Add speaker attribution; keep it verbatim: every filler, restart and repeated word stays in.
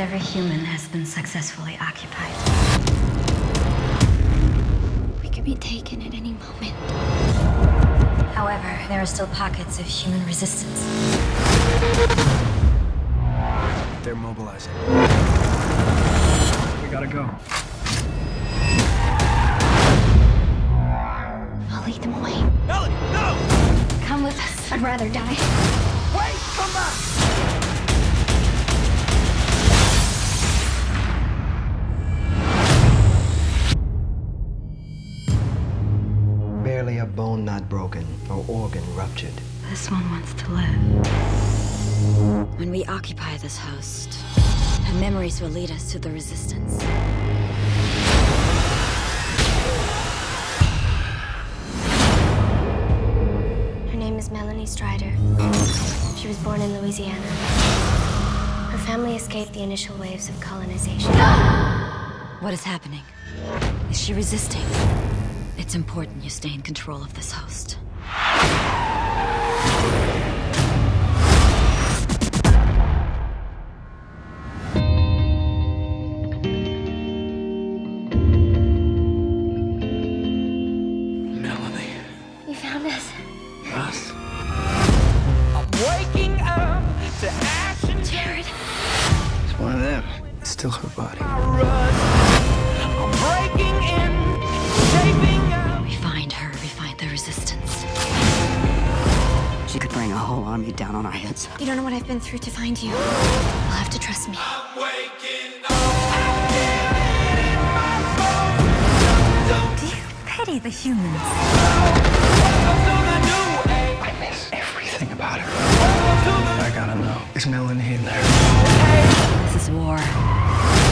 Speaker 1: every human has been successfully occupied.
Speaker 2: We could be taken at any moment.
Speaker 1: However, there are still pockets of human resistance.
Speaker 3: They're mobilizing. We gotta go.
Speaker 2: I'll lead them away.
Speaker 3: Melanie, no!
Speaker 2: Come with us. I'd rather die.
Speaker 3: Wait, come back!
Speaker 4: Barely a bone not broken or organ ruptured.
Speaker 1: This one wants to live. When we occupy this host, her memories will lead us to the resistance.
Speaker 2: Her name is Melanie Strider. She was born in Louisiana. Her family escaped the initial waves of colonization.
Speaker 1: What is happening? Is she resisting? It's important you stay in control of this host.
Speaker 3: Melanie.
Speaker 2: You found us.
Speaker 3: Us? I'm waking up to action.
Speaker 2: Jared.
Speaker 3: It's one of them. It's still her body.
Speaker 5: I'm breaking in, shaping up.
Speaker 1: We find her, we find the resistance.
Speaker 6: She could bring a whole army down on our heads.
Speaker 2: You don't know what I've been through to find you. You'll have to trust me.
Speaker 5: I'm waking up.
Speaker 1: Do you pity the humans?
Speaker 3: I miss everything about her. I gotta know. Is Melanie in there?
Speaker 1: This is war.